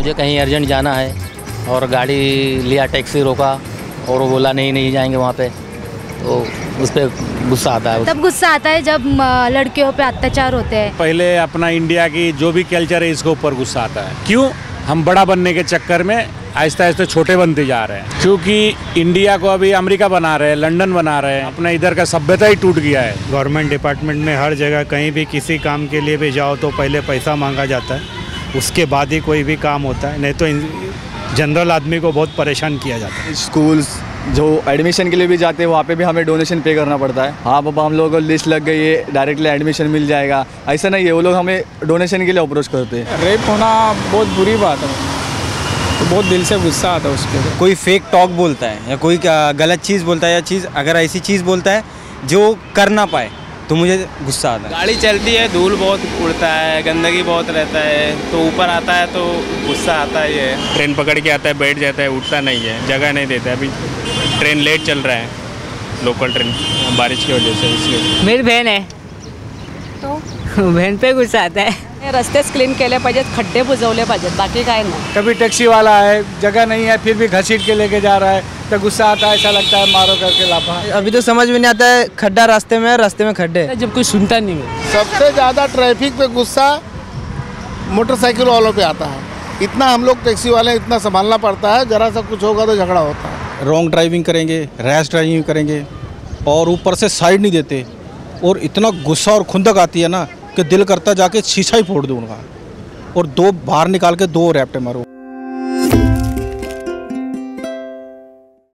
मुझे कहीं अर्जेंट जाना है और गाड़ी लिया, टैक्सी रोका और वो बोला नहीं जाएंगे वहाँ पे, तो उस पर गुस्सा आता है। तब गुस्सा आता है जब लड़कियों पे अत्याचार होते हैं। पहले अपना इंडिया की जो भी कल्चर है इसके ऊपर गुस्सा आता है। क्यों हम बड़ा बनने के चक्कर में आहिस्ता आहिस्ता छोटे बनते जा रहे हैं, क्योंकि इंडिया को अभी अमेरिका बना रहे हैं, लंदन बना रहे हैं, अपना इधर का सभ्यता ही टूट गया है। गवर्नमेंट डिपार्टमेंट में हर जगह कहीं भी किसी काम के लिए भी जाओ तो पहले पैसा मांगा जाता है, उसके बाद ही कोई भी काम होता है, नहीं तो जनरल आदमी को बहुत परेशान किया जाता है। स्कूल्स जो एडमिशन के लिए भी जाते हैं वहाँ पे भी हमें डोनेशन पे करना पड़ता है। हाँ पापा हम लोगों को लिस्ट लग गई है, डायरेक्टली एडमिशन मिल जाएगा, ऐसा नहीं है, वो लोग हमें डोनेशन के लिए अप्रोच करते हैं। रेप होना बहुत बुरी बात है, तो बहुत दिल से गुस्सा आता है उसके। कोई फेक टॉक बोलता है या कोई गलत चीज़ बोलता है या चीज़ अगर ऐसी चीज़ बोलता है जो कर ना पाए तो मुझे गुस्सा आता है। गाड़ी चलती है, धूल बहुत उड़ता है, गंदगी बहुत रहता है, तो ऊपर आता है तो गुस्सा आता ही है। ट्रेन पकड़ के आता है, बैठ जाता है, उठता नहीं है, जगह नहीं देता है। अभी ट्रेन लेट चल रहा है, लोकल ट्रेन, बारिश की वजह से, इसलिए। मेरी बहन है तो बहन पे गुस्सा आता है। रस्तेच क्लीन केले पाहिजेत, खड्डे बुजवले पाहिजेत, बाकी काय नाही। कभी टैक्सी वाला है, जगह नहीं है, फिर भी घसीट के लेके जा रहा है तो गुस्सा आता है, ऐसा लगता है मारो करके लापा। अभी तो समझ में नहीं आता है, खड्डा रास्ते में है, रास्ते में खड्डे, जब कोई सुनता नहीं है। सबसे ज़्यादा ट्रैफिक पे गुस्सा मोटरसाइकिल वालों पे आता है। इतना हम लोग टैक्सी वाले इतना संभालना पड़ता है, ज़रा सा कुछ होगा तो झगड़ा होता है। रॉन्ग ड्राइविंग करेंगे, रैश ड्राइविंग करेंगे और ऊपर से साइड नहीं देते, और इतना गुस्सा और खुंदक आती है ना कि दिल करता जाके शीशा ही फोड़ दूँ उनका और दो बाहर निकाल के दो रैप्टे मारो।